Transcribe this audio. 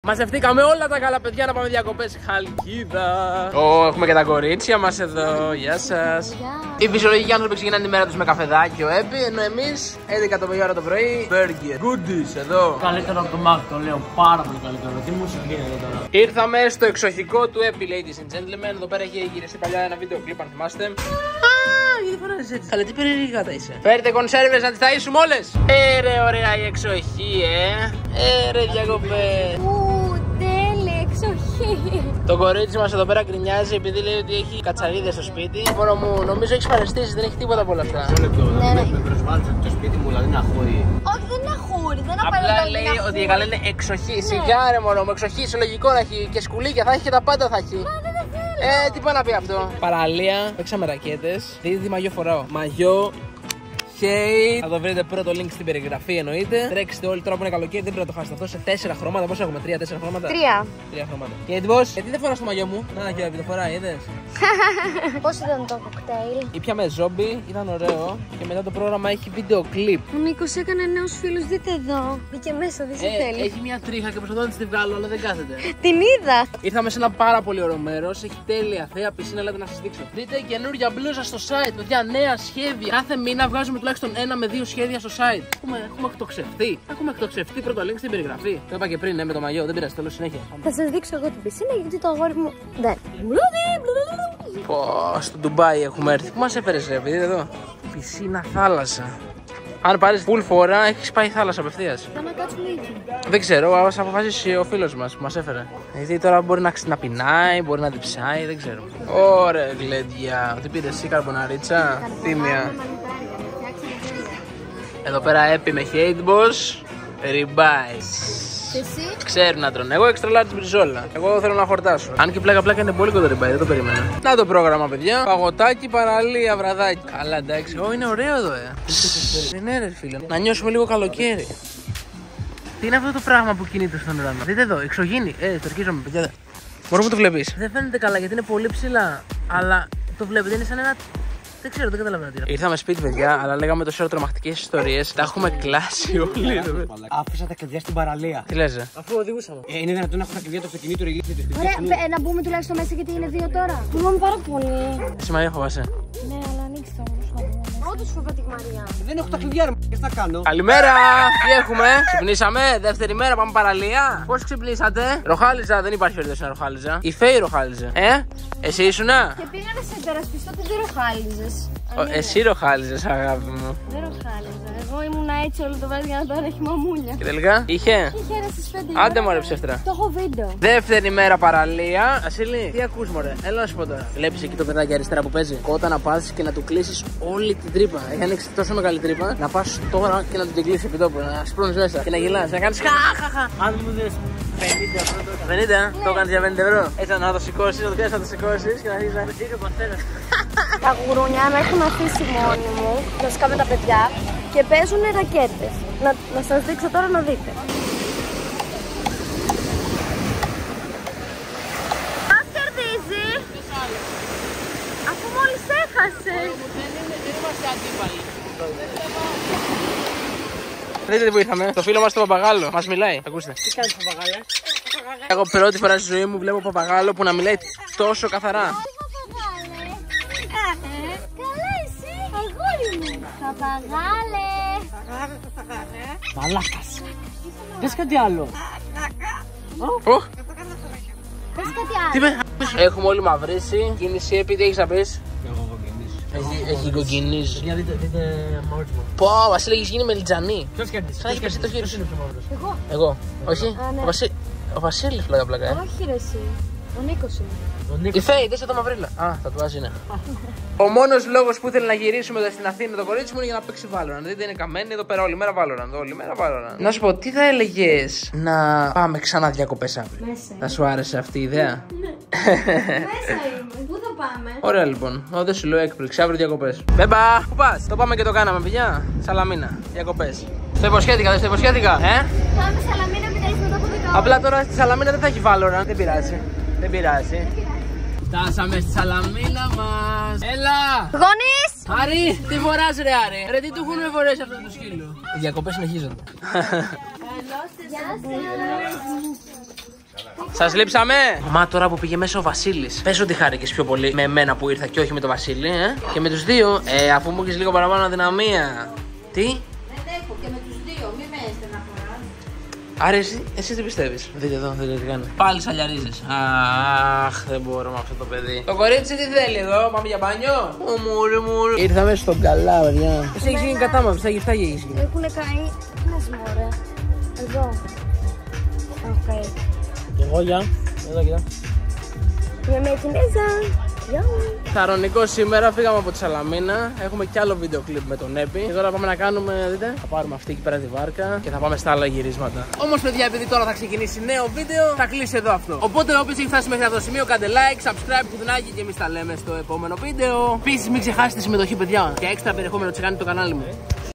Μαζευτήκαμε όλα τα καλά παιδιά να πάμε διακοπές Χαλκίδα. Έχουμε και τα κορίτσια μας εδώ. Γεια σας. Οι φυσιολογικοί άνθρωποι ξεκινάνε τη μέρα τους με καφεδάκι, ο Έπι, ενώ εμείς 11 το ώρα το πρωί burger. Goodies εδώ. Καλύτερο από το Mac, το λέω πάρα πολύ καλύτερο. Τι μουσική είναι εδώ τώρα. Ήρθαμε στο εξοχικό του Έπι, ladies and gentlemen. Εδώ πέρα έχει γυριστεί παλιά ένα βίντεο κλιπ, αν θυμάστε. Γιατί φωνάζεις έτσι. Καλά, τι περίεργη γάτα είσαι. Φέρτε κονσέρβες να τις ταΐσουμε όλες. Ρε, ωραία η εξοχή, ρε, διακοπές. Το κορίτσι μας εδώ πέρα γκρινιάζει επειδή λέει ότι έχει κατσαρίδες στο σπίτι. Μόνο μου, νομίζω έχεις παρεστήσει, δεν έχει τίποτα από όλα αυτά. Με προσβάλλεις ότι το σπίτι μου δηλαδή είναι αχούρι. Όχι, δεν είναι αχούρι, δεν απλά λέει ότι καλά είναι εξοχή. Σιγάρε μόνο μου, εξοχή, σε λογικό να έχει και σκουλίκια, θα έχει και τα πάντα θα έχει. Τι πάει να πει αυτό. Παραλία, παίξαμε ρακέτες. Δείτε τι μαγιό φοράω. Μαγιό. Θα το βρείτε πρώτο link στην περιγραφή εννοείται. Τρέξτε όλοι τώρα που είναι καλοκαίρι, δεν πρέπει να το χάσετε αυτό σε 4 χρώματα. Πόσα έχουμε, 3-4 χρώματα. 3 χρώματα. Και έντυπος, γιατί δεν φοράς το μαγιό μου. Να και το φοράει, είδες. Πώς ήταν το κοκτέιλ. Ήπιαμε ζόμπι, ήταν ωραίο. Και μετά το πρόγραμμα έχει βίντεο κλιπ. Ο Νίκος έκανε νέους φίλους, δείτε εδώ. Μπήκε μέσα, δεν σε θέλει. Έχει μια τρίχα και προσπαθώ να τη βγάλω, αλλά δεν κάθεται. Την είδα. Ήρθαμε σε ένα πάρα πολύ ωραίο μέρος. Έχει τέλεια θέα πισίνα, έλατε να σας δείξω. Δείτε καινούργια μπλούζα στο site, παιδιά, νέα σχέδια. Κάθε μήνα βγάζουμε τουλάχιστον 1 με 2 σχέδια στο site. Έχουμε εκτοξευτεί. Έχουμε εκτοξευτεί. Πρώτο link στην περιγραφή. Το είπα και πριν, με το μαγιό, δεν πειράζει, θέλω συνέχεια. Θα σας δείξω εγώ την πισίνα γιατί το αγόρι μου δεν. Πω, στο Ντουμπάι έχουμε έρθει. Πού μας έφερες ρε, δείτε εδώ. Πισίνα θάλασσα. Αν πάρεις full φορά, έχεις πάει θάλασσα απευθείας. Θα να κάτσουμε εκεί. Δεν ξέρω, ας αποφασίσει ο φίλος μας που μας έφερε. Γιατί τώρα μπορεί να πεινάει, μπορεί να διψάει, δεν ξέρω. Ωραία, γλέντια. Τι πήρες εσύ, καρμποναρίτσα. Τίμια. Εδώ πέρα Έπι με hate boss. Ribeyes. Εσύ. Ξέρουν να τρώνε. Εγώ extra large μπριζόλα. Εγώ θέλω να χορτάσω. Αν και πλάκα είναι πολύ κοντό ribeye, δεν το περίμενα. Να το πρόγραμμα, παιδιά. Παγωτάκι, παραλία, βραδάκι. Καλά, εντάξει. Είναι ωραίο εδώ, Δεν είναι, ρε φίλε. Να νιώσουμε λίγο καλοκαίρι. Τι είναι αυτό το πράγμα που κινείται στον ουρανό. Δείτε εδώ, εξωγήινη. Στορκίζομαι, παιδιά. Μπορώ που το βλέπεις. Δεν φαίνεται καλά γιατί είναι πολύ ψηλά. Αλλά το βλέπετε, είναι σαν ένα. Δεν ξέρω, δεν καταλαβαίνω τι είναι. Ήρθαμε σπίτι, παιδιά, αλλά λέγαμε τόση ώρα τρομακτικές ιστορίες. Τα έχουμε κλάσει όλοι. Άφησα τα κλειδιά στην παραλία. Τι λες, Αφού οδηγούσαμε. Είναι δυνατόν να έχω τα κλειδιά του αυτοκινήτου ρηγλίτη του σπιτιού. Ωραία, να μπούμε τουλάχιστον μέσα γιατί είναι 2 τώρα. Φοβάμαι πάρα πολύ. Εσύ Μαρία φοβάσαι. Ναι, αλλά ανοίξτε όμως να μπούμε. Πρώτος φοβάται τη Μαρία. Δεν έχω τα κλειδιά, ρε. Τι θα κάνω. Καλημέρα! Τι έχουμε, ξυπνήσαμε, δεύτερη μέρα, πάμε παραλία. Πώς ξυπνήσατε? Ροχάλιζα, δεν υπάρχει περίπτωση να ροχάλιζα. Η Φέη ροχάλιζε. Εσύ ήσουνα? Και πήγα να σε υπερασπιστώ ότι δεν ροχάλιζες. Εσύ ροχάλιζες, αγάπη μου. Δεν ροχάλιζα. Εγώ ήμουν έτσι όλο το βράδυ για να τώρα έχει μαμούλια. Και τελικά είχε. Είχε ένα στις 5. Άντε μωρέ ψεύτρα. Το έχω βίντεο. Δεύτερη μέρα παραλία. Ασίλη, τι ακούς μωρέ, έλα να σου πω τώρα. Βλέπεις εκεί το παιδάκι αριστερά που παίζει. Όταν να πας και να του κλείσεις όλη την τρύπα. Έχει ανοίξει τόσο μεγάλη τρύπα. Να πας τώρα και να του την κλείσεις επί τόπου. Να σπρώχνεις μέσα και να γελάς. Να κάνεις χαχαχα. Αν μου δες 50 ευρώ τώρα. 50, το έκανες για 50 ευρώ. Έτσι να το σηκώσεις, να το πιάσεις, να το σηκώσεις και να αρχίσεις να Είχε ο πατέρας. Τα γουρούνια με έχουν αφήσει μόνοι μου, βασικά με τα παιδιά, και παίζουν ρακέτες. Να σας δείξω τώρα να δείτε. Μας κερδίζει! Αφού μόλις έχασε! Δεν είμαστε αντίπαλοι. Δείτε τι που ήρθαμε. Το φίλο μας το παπαγάλο. Μας μιλάει. Ακούστε. Τι κάνεις παπαγάλε? Εγώ πρώτη φορά στη ζωή μου βλέπω παπαγάλο που να μιλάει τόσο καθαρά. Καλά εσύ, αγόρι μου. Παπαγάλε. Μαλάκας. Πες κάτι άλλο. Πες κάτι άλλο. Τι με. Έχουμε όλοι μαυρίσει. Κίνηση Έπι, τι έχεις να πεις? Εγώ κοκκινήσω. Έχει κοκκινήσει. Για δείτε μαύρισμα. Πω, Βασίλη, έχεις γίνει μελιτζανή. Ποιος κέρδισε? Σαν να έχει πέσει το χέρι σου. Είναι πιο μαύρος. Εγώ. Όχι. Ναι. Ο Βασίλης πλάκα. Όχι ρε εσύ. Ο Νίκος είναι. Η Φέη, δες το μαυρίλα. Τατουάζ είναι. Ο μόνος λόγος που ήθελε να γυρίσουμε εδώ στην Αθήνα το κορίτσι μου είναι για να παίξει Valorant. Δείτε είναι καμένη εδώ πέρα όλη μέρα Valorant. Να σου πω, τι θα έλεγες να πάμε ξανά διακοπές αύριο? Μέσα. Θα σου άρεσε αυτή η ιδέα? Μέσα είμαι. Πού θα πάμε? Ωραία λοιπόν. Δεν σου λέω έκπληξη. Αύριο διακοπές. Μπέμπα, πού πας? Το πάμε και το κάναμε, παιδιά. Σαλαμίνα. Διακοπές. Το υποσχέθηκα, δεν το υποσχέθηκα. Πάμε Σαλαμίνα επειδή έχει μετά από 10 Απλά τώρα στη Σαλαμίνα δεν θα έχει Valorant. Δεν πειράζει. Φτάσαμε στη Σαλαμίνα μας. Έλα! Γονείς! Άρη, τι φοράς ρε Άρη? Ρε τι του έχουν φορέσει αυτό το σκύλο? Οι διακοπές συνεχίζονται. Γεια σας. Σας λείψαμε! Μα τώρα που πήγε μέσα ο Βασίλης, πες ότι χάρηκες πιο πολύ με εμένα που ήρθα και όχι με τον Βασίλη, Και με τους δύο, αφού μου έχεις λίγο παραπάνω αδυναμία. Τι? Δεν έχω και με τους δύο, μη με στεναχωράς. Άρα εσύ τι πιστεύεις? Δείτε εδώ, δεν τι κάνει. Πάλι σαλιαρίζεις. Αχ, δεν μπορώ με αυτό το παιδί. Το κορίτσι τι θέλει εδώ, πάμε για μπάνιο. Μουρ. Ήρθαμε στον καλά, παιδιά. Εσύ έχεις γίνει κατάμαυση, θα γυφτά και έχεις γίνει. Έχουνε καεί. Μας μωρέ. Εδώ. Οκ. Και εγώ για. Εδώ κοιτά. Είμαι με Κινέζα. Γεια. Θαρρονικό σήμερα, φύγαμε από τη Σαλαμίνα. Έχουμε κι άλλο βίντεο κλιπ με τον Έπη. Και τώρα πάμε να κάνουμε, δείτε, θα πάρουμε αυτή εκεί πέρα τη βάρκα και θα πάμε στα άλλα γυρίσματα. Όμως, παιδιά, επειδή τώρα θα ξεκινήσει νέο βίντεο, θα κλείσει εδώ αυτό. Οπότε, όποιος έχει φτάσει μέχρι αυτό το σημείο, κάντε like, subscribe, κουτουνάκι και εμείς τα λέμε στο επόμενο βίντεο. Επίσης, μην ξεχάσετε τη συμμετοχή, παιδιά. Και έξτρα περιεχόμενο τσεκάνει το κανάλι μου.